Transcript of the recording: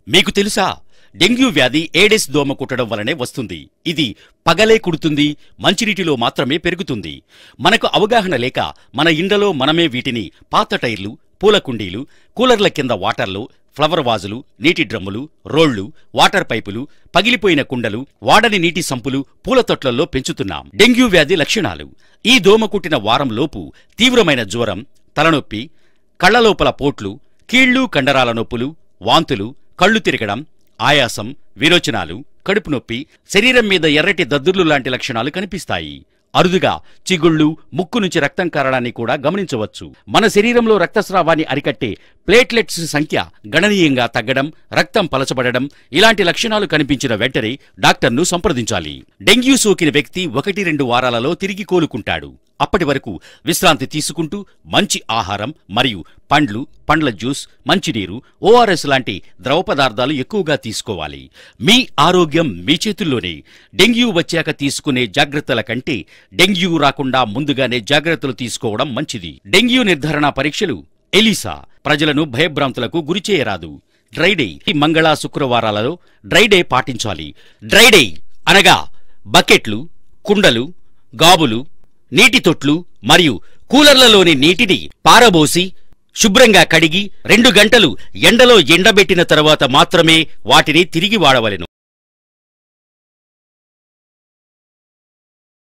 మీకు తెలుసా, డెంగ్యూ వ్యాధి ఏడెస్ దోమ కుట్టడం వలనే వస్తుంది. ఇది పగలే కుడుతుంది, మంచినీటిలో మాత్రమే పెరుగుతుంది. మనకు అవగాహన లేక మన ఇండ్లలో మనమే వీటిని పాత టైర్లు, పూల కుండీలు, కూలర్ల కింద వాటర్లు, ఫ్లవర్ వాజులు, నీటి డ్రమ్ములు, రోళ్లు, వాటర్ పైపులు, పగిలిపోయిన కుండలు, వాడని నీటి సంపులు, పూల తొట్లల్లో పెంచుతున్నాం. డెంగ్యూ వ్యాధి లక్షణాలు: ఈ దోమ కుట్టిన వారంలోపు తీవ్రమైన జ్వరం, తలనొప్పి, కళ్లలోపల పోట్లు, కీళ్లు కండరాల నొప్పులు, వాంతులు, కళ్ళు తిరగడం, ఆయాసం, విరోచనాలు, కడుపు నొప్పి, శరీరం మీద ఎర్రటి దద్దుర్లు లాంటి లక్షణాలు కనిపిస్తాయి. అరుదుగా చిగుళ్ళు, ముక్కు నుంచి రక్తం కారడాన్ని కూడా గమనించవచ్చు. మన శరీరంలో రక్తస్రావాన్ని అరికట్టే ప్లేట్లెట్స్ సంఖ్య గణనీయంగా తగ్గడం, రక్తం పలచబడడం ఇలాంటి లక్షణాలు కనిపించిన వెంటనే డాక్టర్ను సంప్రదించాలి. డెంగ్యూ సోకిన వ్యక్తి 1-2 వారాలలో తిరిగి కోలుకుంటాడు. అప్పటి వరకు విశ్రాంతి తీసుకుంటూ మంచి ఆహారం మరియు పండ్లు, పండ్ల జ్యూస్, మంచినీరు, ఓఆర్ఎస్ లాంటి ద్రవ పదార్థాలు ఎక్కువగా తీసుకోవాలి. మీ ఆరోగ్యం మీ చేతుల్లోనే. డెంగ్యూ వచ్చాక తీసుకునే జాగ్రత్తల కంటే డెంగ్యూ రాకుండా ముందుగానే జాగ్రత్తలు తీసుకోవడం మంచిది. డెంగ్యూ నిర్ధారణ పరీక్షలు ఎలిసా ప్రజలను భయభ్రాంతులకు గురిచేయరాదు. డ్రైడే మంగళ శుక్రవారాలలో డ్రైడే పాటించాలి. డ్రైడే అనగా బకెట్లు, కుండలు, గాబులు, నీటి తొట్లు మరియు కూలర్లలోని నీటిని పారబోసి శుభ్రంగా కడిగి 2 గంటలు ఎండలో ఎండబెట్టిన తరువాత మాత్రమే వాటిని తిరిగి వాడవలెను.